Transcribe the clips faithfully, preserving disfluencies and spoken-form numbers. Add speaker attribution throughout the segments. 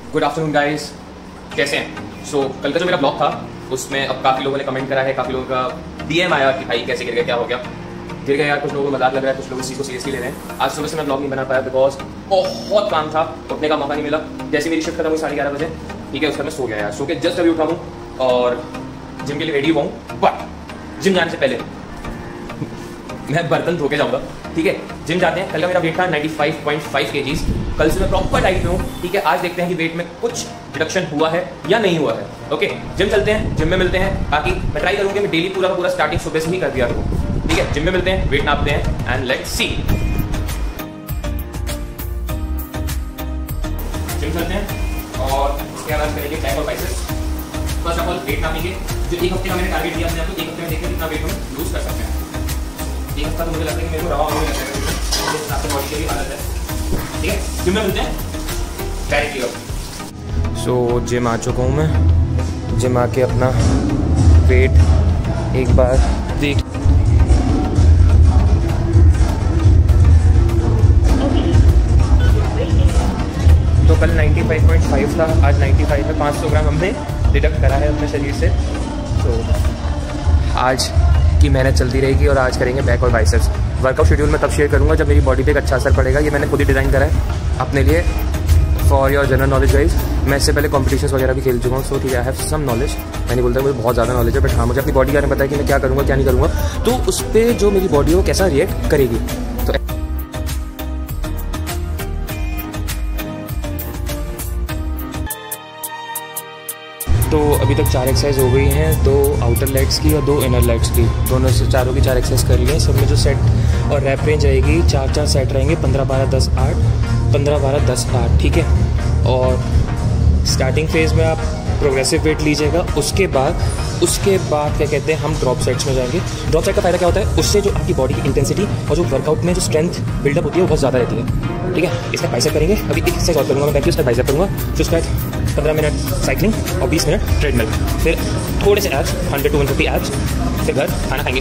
Speaker 1: Good afternoon guys, कैसे हैं? सो so, कल का जो मेरा ब्लॉग था उसमें अब काफ़ी लोगों ने कमेंट करा है, काफ़ी लोगों का डीएम आया कि भाई कैसे गिर गया, क्या हो गया, गिर गया यार। कुछ लोगों को मजाक लग रहा है, कुछ लोग इस चीज़ को सीरियसली ले रहे हैं। आज सुबह से मैं ब्लॉग नहीं बना पाया बिकॉज बहुत काम था, उठने का मौका नहीं मिला। जैसे मेरी शिफ्ट खत्म हुई साढ़े ग्यारह बजे, ठीक है, उसका मैं सो गया यार। सो के जस्ट अभी उठा हूँ और जिम के लिए रेडी हुआ हूँ। बट जिम जाने से पहले मैं बर्तन धो के जाऊँगा, ठीक है। जिम जाते हैं। कल का मेरा वेट था पचानवे पॉइंट फाइव केजीज। कल से मैं प्रॉपर डाइट में हूँ, ठीक है। आज देखते हैं कि वेट में कुछ रिडक्शन हुआ है या नहीं हुआ है। ओके, जिम चलते हैं, जिम में मिलते हैं। बाकी मैं ट्राई करूँगी मैं डेली पूरा का पूरा स्टार्टिंग सुबह से ही कर दिया करूँ, ठीक है। जिम में मिलते हैं, वेट नापते हैं एंड लेट्स सी। जिम चलते हैं और उसके बाद करेंगे बैक और biceps. First of all weight नापेंगे। जो एक हफ्ते का मैंने टारगेट दिया अपने आपको, एक हफ्ते में देखते हैं कितना वेट हम लूज कर सकते हैं। एक हफ्ता तो मुझे लगता है कि मेरे को रवा होने लग जाएगा, आपके बॉडी की भी हालत है, ठीक है। जिम में मिलते हैं डायरेक्टली। सो जिम आ चुका हूँ मैं। जिम आके अपना वेट एक बार देख। तो कल पचानवे पॉइंट फाइव था, आज पचानवे है। पाँच सौ ग्राम हमने डिडक्ट करा है अपने शरीर से। तो आज की मेहनत चलती रहेगी और आज करेंगे बैक और बाइसेप्स। वर्कआउट शेड्यूल मैं तब शेयर करूंगा जब मेरी बॉडी पे एक अच्छा असर पड़ेगा। ये मैंने खुद ही डिज़ाइन करा है अपने लिए for your general knowledge wise. मैं इससे पहले कॉम्पिटिशन्स वगैरह भी खेल चुका हूँ, सो ठीक है, आई हैव सम नॉलेज। मैं नहीं बोलता मुझे बहुत ज़्यादा नॉलेज है, बट हाँ मुझे अपनी बॉडी के बारे में पता है कि मैं क्या करूँगा क्या नहीं करूँगा, तो उस पर जो मेरी बॉडी है वो कैसा रिएक्ट करेगी। तो तो अभी तक चार एक्सरसाइज हो गई हैं, दो आउटर लेग्स की और दो इनर लेग्स की। दोनों से चारों की चार एक्सरसाइज कर लिए। सब में जो सेट और रैप रेंज रहेगी, चार चार सेट रहेंगे, पंद्रह बारह दस आठ, पंद्रह बारह दस आठ, ठीक है। और स्टार्टिंग फेज़ में आप प्रोग्रेसिव वेट लीजिएगा। उसके बाद उसके बाद क्या कहते हैं, हम ड्रॉप सेट्स में जाएंगे। ड्रॉप सेट का फ़ायदा क्या होता है, उससे जो आपकी बॉडी की इंटेंसिटी और जो वर्कआउट में जो स्ट्रेंथ बिल्डअप होती है वो बहुत ज़्यादा रहती है, ठीक है। इसका बाइसेप करेंगे। अभी एक एक्सरसाइज और करूँगा मैं, बैक उसका बाइसेप करूँगा। फिर उसके बाद पंद्रह मिनट साइकिलिंग और बीस मिनट ट्रेडमिल, फिर थोड़े से abs, hundred to one fifty abs, फिर घर खाना खाएंगे।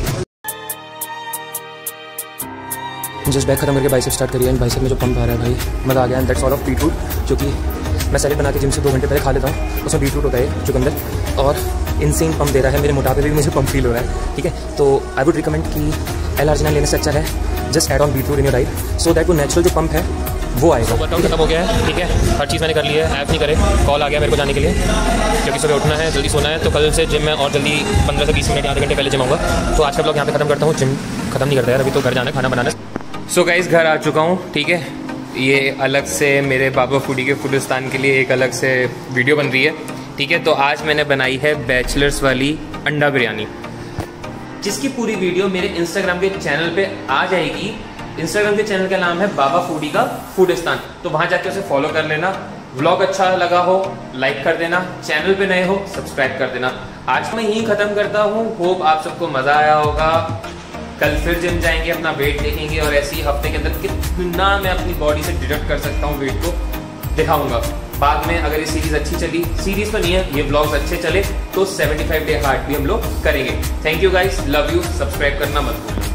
Speaker 1: जस्ट बैक खत्म करके बाइसेप स्टार्ट करिए। एंड बाइसेप में जो पंप आ रहा है भाई, मज़ा आ गया। And that's all of beetroot, जो कि मैं सैलेड बना के जिम से दो घंटे पहले खा लेता हूँ। उसमें बीटरूट होता है चुकंदर, और इनसेन पंप दे रहा है। मेरे मोटापे पे भी मुझे पंप फील हो रहा है, ठीक है। तो आई वुड रिकमेंड कि एल आर्जिनिन लेने से अच्छा है just add on beetroot in your diet, so that वो नेचुरल जो पंप है वो आएगा। वर्कआउट खत्म हो गया है, ठीक है। हर चीज़ मैंने कर ली है। ऐप नहीं करे, कॉल आ गया मेरे को जाने के लिए, क्योंकि सुबह उठना है, जल्दी सोना है। तो कल से जिम में और जल्दी पंद्रह से बीस मिनट आधे घंटे पहले जिम आऊँगा। तो आज का ब्लॉग यहाँ पे खत्म करता हूँ। जिम खत्म नहीं करता यार, अभी तो घर जाना है, खाना बनाना है। सो गाइस, घर आ चुका हूँ, ठीक है। ये अलग से मेरे बाबा फूडी के फूडिस्तान के लिए एक अलग से वीडियो बन रही है, ठीक है। तो आज मैंने बनाई है बैचलर्स वाली अंडा बिरयानी, जिसकी पूरी वीडियो मेरे इंस्टाग्राम के चैनल पे आ जाएगी। इंस्टाग्राम के चैनल का नाम है बाबा फूडी का फूडिस्तान, तो वहां जाके उसे फॉलो कर लेना। व्लॉग अच्छा लगा हो लाइक कर देना, चैनल पे नए हो सब्सक्राइब कर देना। आज मैं यही खत्म करता हूँ। होप आप सबको मजा आया होगा। कल फिर जिम जाएंगे, अपना वेट देखेंगे और ऐसे ही हफ्ते के अंदर कितना मैं अपनी बॉडी से डिडक्ट कर सकता हूँ वेट को दिखाऊंगा। बाद में अगर ये सीरीज अच्छी चली, सीरीज तो नहीं है, ये ब्लॉग्स अच्छे चले, तो पचहत्तर डे हार्ट भी हम लोग करेंगे। Thank you guys, love you, subscribe करना मत भूलना।